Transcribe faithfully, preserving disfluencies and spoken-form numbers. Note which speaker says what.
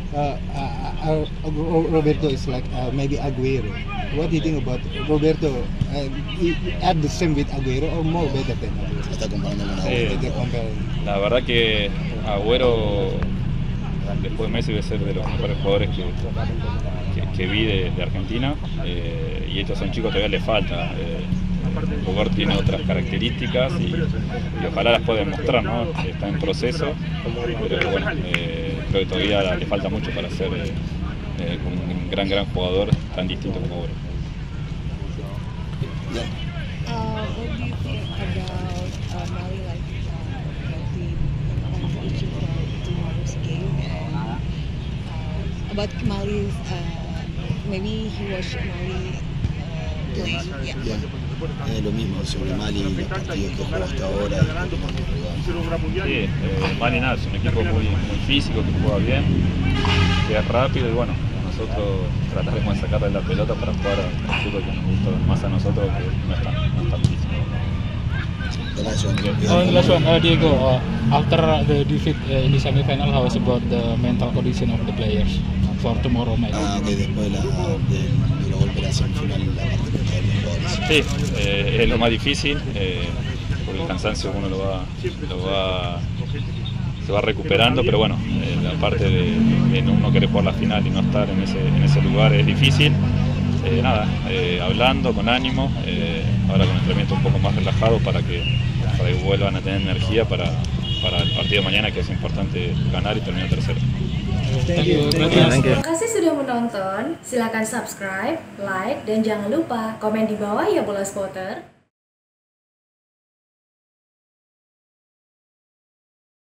Speaker 1: uh, uh, uh, Roberto is like uh, maybe Aguero. What do you think about Roberto? Uh, he- at the same with Aguero or more better than Aguero?
Speaker 2: Se está comparando con
Speaker 3: Sí.
Speaker 2: Agüero.
Speaker 1: They're comparing.
Speaker 3: La verdad que Agüero, después de Messi, debe ser de los mejores jugadores que, que, que vi de, de Argentina. Eh, y estos son chicos que todavía le falta. Eh, Roberto tiene otras características y, y ojalá las pueda demostrar, ¿no? Está en proceso, pero bueno, eh, creo que todavía le falta mucho para ser eh, eh, un gran, gran jugador tan distinto como Agüero.
Speaker 2: Ya.
Speaker 4: Uh, what do you think about uh, Mali like uh, like the qualification for tomorrow's game and uh, about Mali's uh, maybe he watched Mali uh, play yeah.
Speaker 2: Bien. Es lo mismo sobre Mali, los partidos que jugó hasta ahora.
Speaker 3: Sí, eh, Mali nada, es un equipo muy, muy físico, que juega bien, que es rápido y bueno, nosotros trataremos de sacarle la pelota para jugar al fútbol que nos gusta más a nosotros, que no es tan, no es tan físico.
Speaker 2: The last one.
Speaker 5: Oh, the last one, uh, Diego. Uh, after the defeat uh, in the semi-final, how is about the mental condition of the players for tomorrow match?
Speaker 2: Ah, ok, después de la, de, de los golpes de la semifinal, la parte que de los jugadores.
Speaker 3: Sí, eh, es lo más difícil, eh, porque el cansancio uno lo va, lo va, se va recuperando, pero bueno, eh, la parte de, de no querer jugar la final y no estar en ese, en ese lugar es difícil. Eh, nada, eh, hablando con ánimo, eh, ahora con el entrenamiento un poco más relajado para que, para que vuelvan a tener energía para, para el partido de mañana, que es importante ganar y terminar tercero.
Speaker 5: Thank you.
Speaker 6: Terima kasih sudah menonton. Silakan subscribe, like, dan jangan lupa komen di bawah ya Bola Spotter.